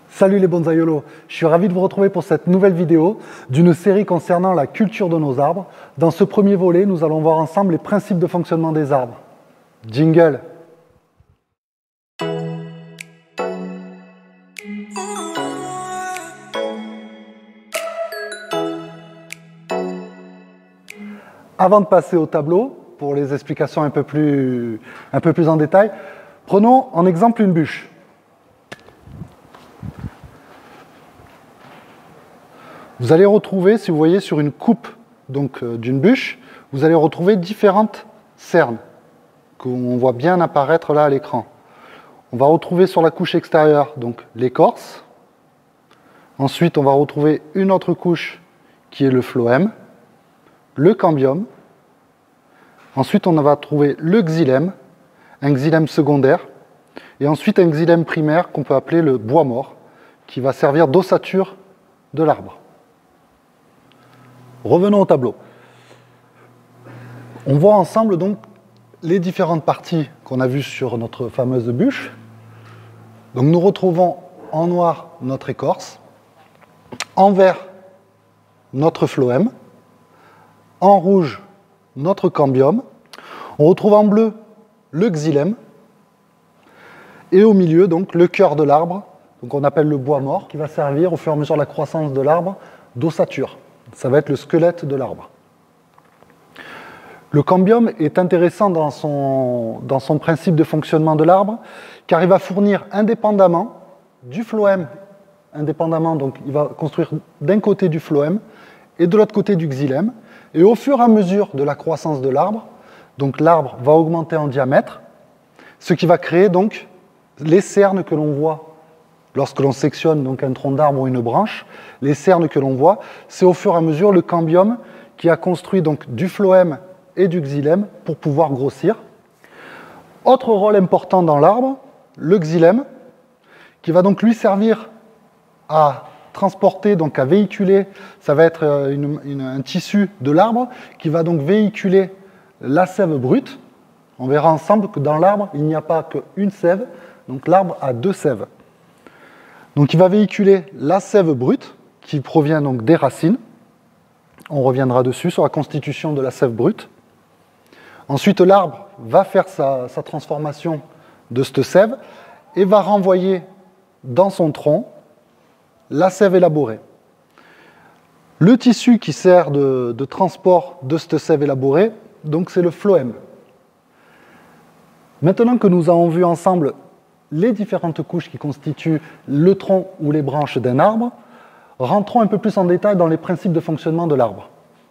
Salut les bonsaïolos, je suis ravi de vous retrouver pour cette nouvelle vidéo d'une série concernant la culture de nos arbres. Dans ce premier volet, nous allons voir ensemble les principes de fonctionnement des arbres. Jingle! Avant de passer au tableau, pour les explications un peu plus en détail, prenons en exemple une bûche. Vous allez retrouver, si vous voyez sur une coupe d'une bûche, vous allez retrouver différentes cernes qu'on voit bien apparaître là à l'écran. On va retrouver sur la couche extérieure donc l'écorce. Ensuite, on va retrouver une autre couche qui est le phloème, le cambium. Ensuite, on va trouver le xylème, un xylème secondaire, et ensuite un xylème primaire qu'on peut appeler le bois mort, qui va servir d'ossature de l'arbre. Revenons au tableau. On voit ensemble donc les différentes parties qu'on a vues sur notre fameuse bûche. Donc nous retrouvons en noir notre écorce, en vert notre phloème, en rouge notre cambium, on retrouve en bleu le xylème, et au milieu donc le cœur de l'arbre, qu'on appelle le bois mort, qui va servir au fur et à mesure de la croissance de l'arbre d'ossature. Ça va être le squelette de l'arbre. Le cambium est intéressant dans son principe de fonctionnement de l'arbre, car il va fournir indépendamment du phloème, donc il va construire d'un côté du phloème et de l'autre côté du xylème, et au fur et à mesure de la croissance de l'arbre, donc l'arbre va augmenter en diamètre, ce qui va créer donc les cernes que l'on voit lorsque l'on sectionne donc un tronc d'arbre ou une branche. Les cernes que l'on voit, c'est au fur et à mesure le cambium qui a construit donc du phloème et du xylème pour pouvoir grossir. Autre rôle important dans l'arbre, le xylème, qui va donc lui servir à transporter, donc à véhiculer, ça va être un tissu de l'arbre qui va donc véhiculer la sève brute. On verra ensemble que dans l'arbre, il n'y a pas qu'une sève, donc l'arbre a deux sèves. Donc il va véhiculer la sève brute, qui provient donc des racines. On reviendra dessus sur la constitution de la sève brute. Ensuite, l'arbre va faire sa transformation de cette sève et va renvoyer dans son tronc la sève élaborée. Le tissu qui sert de transport de cette sève élaborée, donc c'est le phloème. Maintenant que nous avons vu ensemble les différentes couches qui constituent le tronc ou les branches d'un arbre, rentrons un peu plus en détail dans les principes de fonctionnement de l'arbre.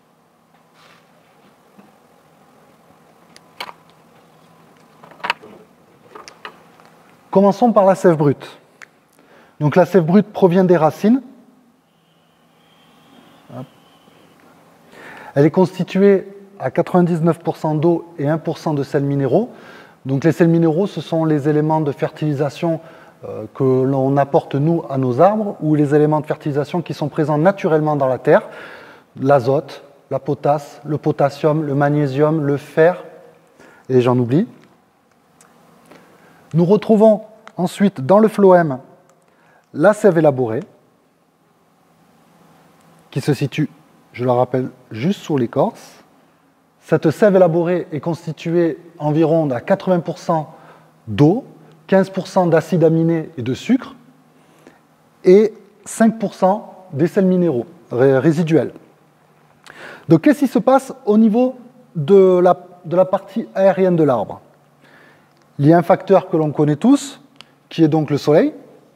Commençons par la sève brute. Donc la sève brute provient des racines. Elle est constituée à 99% d'eau et 1% de sels minéraux. Donc les sels minéraux, ce sont les éléments de fertilisation que l'on apporte nous à nos arbres, ou les éléments de fertilisation qui sont présents naturellement dans la terre, l'azote, la potasse, le potassium, le magnésium, le fer, et j'en oublie. Nous retrouvons ensuite dans le phloème la sève élaborée, qui se situe, je la rappelle, juste sous l'écorce. Cette sève élaborée est constituée environ à 80% d'eau, 15% d'acides aminés et de sucre, et 5% des sels minéraux résiduels. Donc qu'est-ce qui se passe au niveau de la partie aérienne de l'arbre? Il y a un facteur que l'on connaît tous, qui est donc le soleil.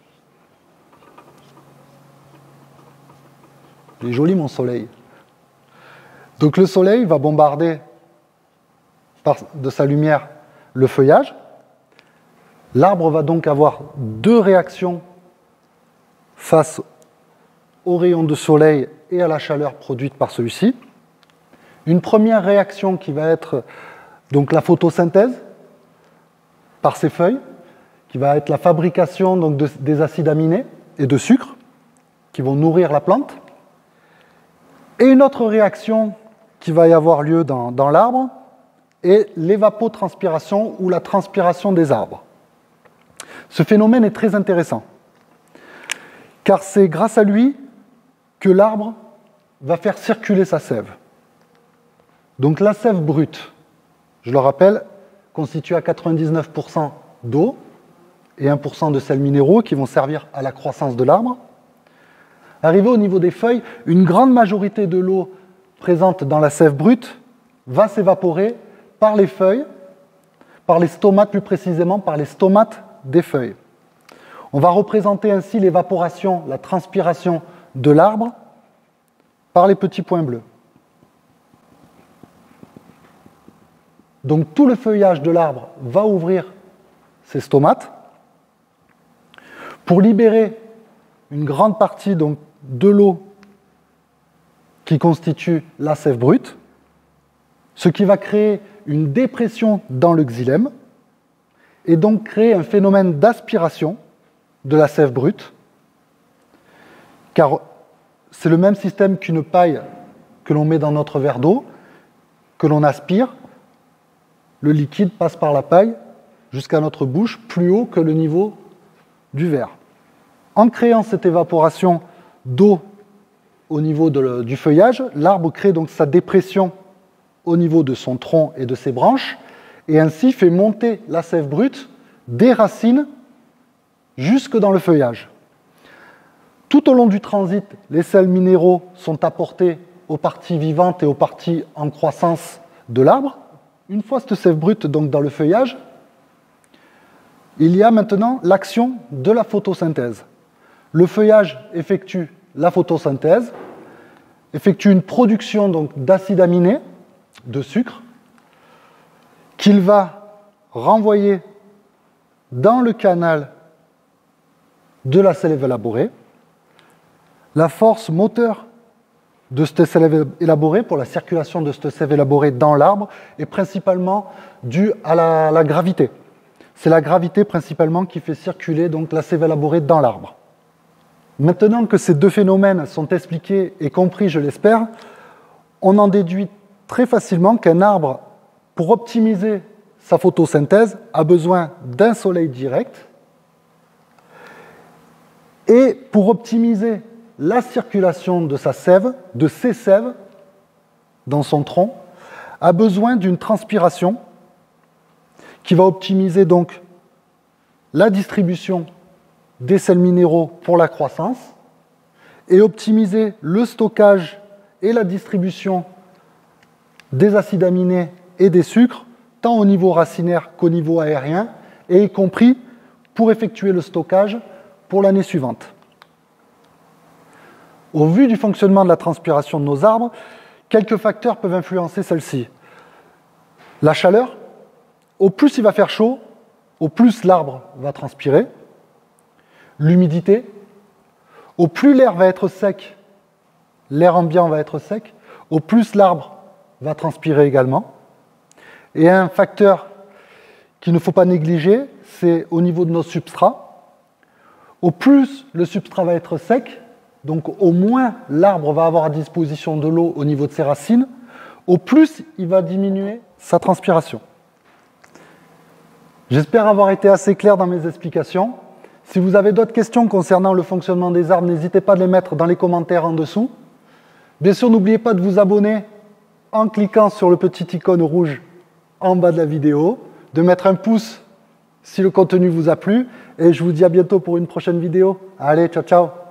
Il est joli mon soleil. Donc le soleil va bombarder de sa lumière le feuillage. L'arbre va donc avoir deux réactions face aux rayons de soleil et à la chaleur produite par celui-ci. Une première réaction qui va être donc la photosynthèse par ses feuilles, qui va être la fabrication donc des acides aminés et de sucre qui vont nourrir la plante. Et une autre réaction qui va y avoir lieu dans l'arbre est l'évapotranspiration ou la transpiration des arbres. Ce phénomène est très intéressant. car c'est grâce à lui que l'arbre va faire circuler sa sève. Donc la sève brute, je le rappelle, constituée à 99% d'eau et 1% de sels minéraux qui vont servir à la croissance de l'arbre. Arrivé au niveau des feuilles, une grande majorité de l'eau présente dans la sève brute va s'évaporer par les feuilles, par les stomates plus précisément, par les stomates des feuilles. On va représenter ainsi l'évaporation, la transpiration de l'arbre par les petits points bleus. Donc tout le feuillage de l'arbre va ouvrir ses stomates pour libérer une grande partie donc, de l'eau qui constitue la sève brute, ce qui va créer une dépression dans le xylème et donc créer un phénomène d'aspiration de la sève brute, car c'est le même système qu'une paille que l'on met dans notre verre d'eau, que l'on aspire, le liquide passe par la paille jusqu'à notre bouche, plus haut que le niveau du verre. En créant cette évaporation d'eau au niveau du feuillage, l'arbre crée donc sa dépression au niveau de son tronc et de ses branches, et ainsi fait monter la sève brute des racines jusque dans le feuillage. Tout au long du transit, les sels minéraux sont apportés aux parties vivantes et aux parties en croissance de l'arbre. Une fois cette sève brute donc dans le feuillage, il y a maintenant l'action de la photosynthèse. Le feuillage effectue la photosynthèse, effectue une production d'acides aminés, de sucre, qu'il va renvoyer dans le canal de la sève élaborée. La force moteur de cette sève élaborée, pour la circulation de cette sève élaborée dans l'arbre, est principalement due à la gravité. C'est la gravité principalement qui fait circuler donc, la sève élaborée dans l'arbre. Maintenant que ces deux phénomènes sont expliqués et compris, je l'espère, on en déduit très facilement qu'un arbre, pour optimiser sa photosynthèse, a besoin d'un soleil direct, et pour optimiser la circulation de sa sève, de ses sèves, dans son tronc, a besoin d'une transpiration qui va optimiser donc la distribution des sels minéraux pour la croissance et optimiser le stockage et la distribution des acides aminés et des sucres, tant au niveau racinaire qu'au niveau aérien, et y compris pour effectuer le stockage pour l'année suivante. Au vu du fonctionnement de la transpiration de nos arbres, quelques facteurs peuvent influencer celle-ci. La chaleur, au plus il va faire chaud, au plus l'arbre va transpirer. L'humidité, au plus l'air va être sec, l'air ambiant va être sec, au plus l'arbre va transpirer également. Et un facteur qu'il ne faut pas négliger, c'est au niveau de nos substrats. Au plus le substrat va être sec, donc au moins l'arbre va avoir à disposition de l'eau au niveau de ses racines, au plus il va diminuer sa transpiration. J'espère avoir été assez clair dans mes explications. Si vous avez d'autres questions concernant le fonctionnement des arbres, n'hésitez pas à les mettre dans les commentaires en dessous. Bien sûr, n'oubliez pas de vous abonner en cliquant sur le petit icône rouge en bas de la vidéo, de mettre un pouce si le contenu vous a plu, et je vous dis à bientôt pour une prochaine vidéo. Allez, ciao, ciao!